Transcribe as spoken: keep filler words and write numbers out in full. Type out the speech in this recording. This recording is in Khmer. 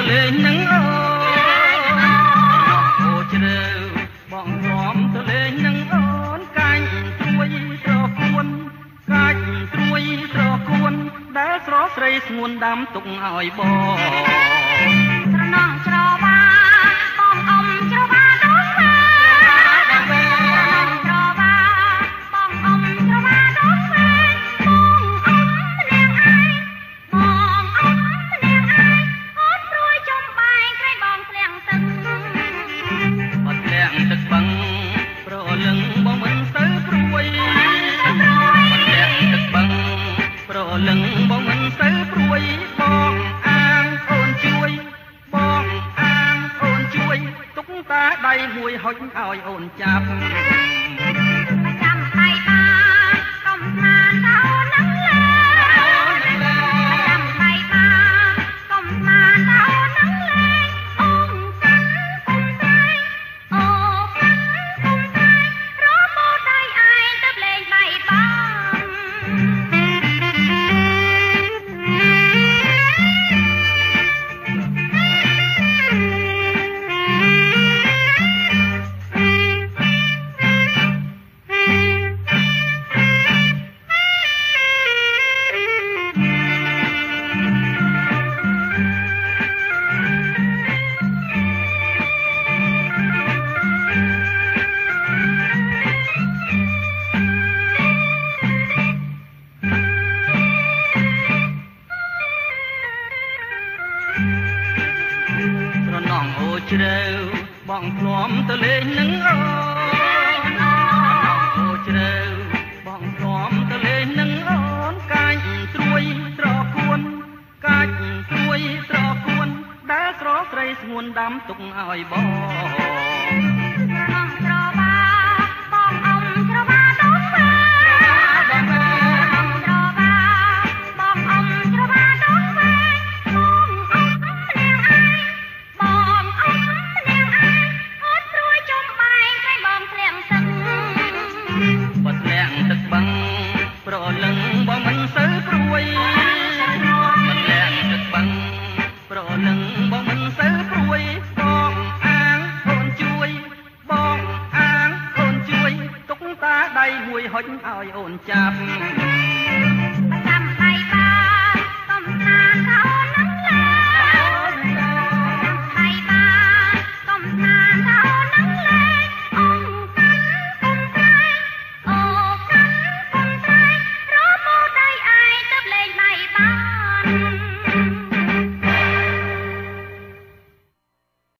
លេងនឹងអូអូជ្រៅបងព្រមទៅលេងនឹងអូនកាញ់ត្រួយត្រគួនកាច់ត្រួយត្រគួនដែលស្រស់ស្រីស្ងួនដាំទុកឲ្យបងត្រណងច្រវាបងអ៊ំច្រវាដល់វាច្រវាបងអ៊ំច្រវាដល់វាបងអ៊ំម្នាក់ឯងបងអ៊ំម្នាក់ឯងអត់ព្រួយចំបែកក្រែងបងធ្លាក់ទឹកអត់ធ្លាក់ទឹកបឹងប្រលឹងបងមិនសូវព្រួយអត់ធ្លាក់ទឹកបឹងប្រលឹងបងមិនសូវព្រួយបងអាងអូនជួយបងអាងអូនជួយទុកតាដៃមួយហុចឲ្យអូនចាប់ចាំដៃបានកុំស្មានតើអូននឹងលើចាំដៃបានកុំស្មានតើអូននឹងលើអូនកាន់គុំតែអូកាន់គុំតែរមោដៃឯងទៅលេងដៃបងជ្រៅបងភ្លាំទៅលេងនឹងអូអូជ្រៅបងភ្លាំទៅលេងនឹងអូនកាច់ត្រួយត្រគួនកាច់ត្រួយត្រគួនដែលស្រស់ស្រីស្ងួនដាំទុកឲ្យបងបងច្រវាបងអ៊ំច្រវាដល់វាបងច្រវាបងអ៊ំច្រវាដល់វាបងអ៊ំម្នាក់ឯងបងអ៊ំម្នាក់ឯងអត់ព្រួយចំបែកក្រែងបងធ្លាក់ទឹកបត់ធ្លាក់ទឹកបឹងប្រលឹងបងមិនសូវព្រួយបត់ធ្លាក់ទឹកបឹងប្រលឹងបងមិនសូវព្រួយបងអាងអូនជួយបងអាងអូនជួយទុកតាដៃមួយហុចឲ្យអូនចាប់